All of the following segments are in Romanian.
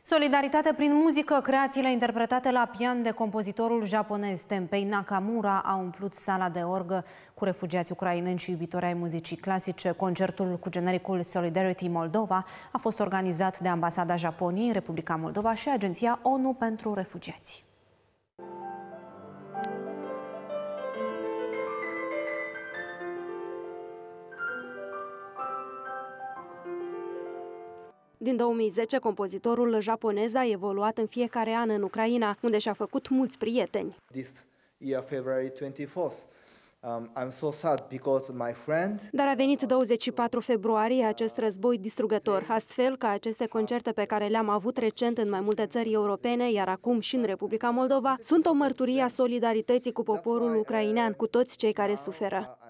Solidaritate prin muzică, creațiile interpretate la pian de compozitorul japonez Tenpei Nakamura au umplut sala de orgă cu refugiați ucraineni și iubitori ai muzicii clasice. Concertul cu genericul Solidarity Moldova a fost organizat de Ambasada Japoniei în Republica Moldova și Agenția ONU pentru Refugiați. Din 2010, compozitorul japonez a evoluat în fiecare an în Ucraina, unde și-a făcut mulți prieteni. Dar a venit 24 februarie acest război distrugător, astfel că aceste concerte pe care le-am avut recent în mai multe țări europene, iar acum și în Republica Moldova, sunt o mărturie a solidarității cu poporul ucrainean, cu toți cei care suferă.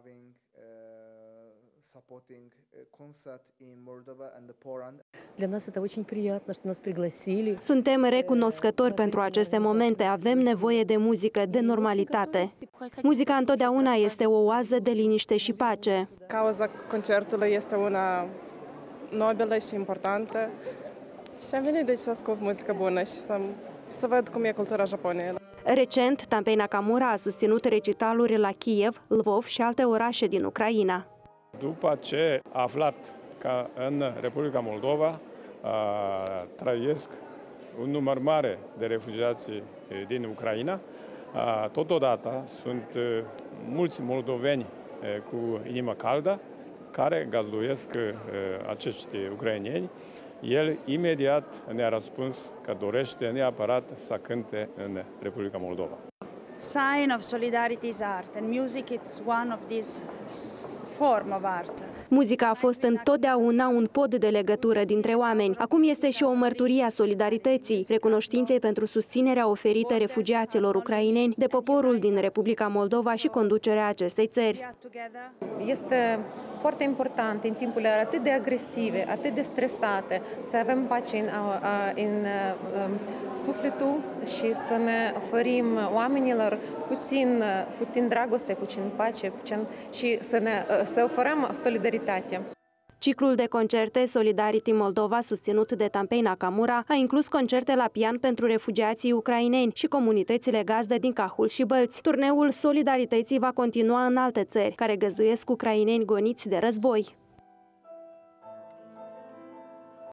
Suntem recunoscători pentru aceste momente. Avem nevoie de muzică, de normalitate. Muzica întotdeauna este o oază de liniște și pace. Cauza concertului este una nobilă și importantă și am venit deci să ascult muzică bună și să văd cum e cultura japoneză. Recent, Tenpei Nakamura a susținut recitaluri la Kiev, Lvov și alte orașe din Ucraina. După ce a aflat că în Republica Moldova trăiesc un număr mare de refugiați din Ucraina, totodată sunt mulți moldoveni cu inimă caldă care găzduiesc acești ucraineni. El imediat ne-a răspuns că dorește neapărat să cânte în Republica Moldova. Sign of solidarity is art and music is one of these form of art. Muzica a fost întotdeauna un pod de legătură dintre oameni. Acum este și o mărturie a solidarității, recunoștinței pentru susținerea oferită refugiaților ucraineni de poporul din Republica Moldova și conducerea acestei țări. Este foarte important în timpurile atât de agresive, atât de stresate, să avem pace în sufletul și să ne oferim oamenilor puțin dragoste, puțin pace și să oferăm solidaritate. Ciclul de concerte Solidarity Moldova, susținut de Tenpei Nakamura, a inclus concerte la pian pentru refugiații ucraineni și comunitățile gazdă din Cahul și Bălți. Turneul Solidarității va continua în alte țări, care găzduiesc ucraineni goniți de război.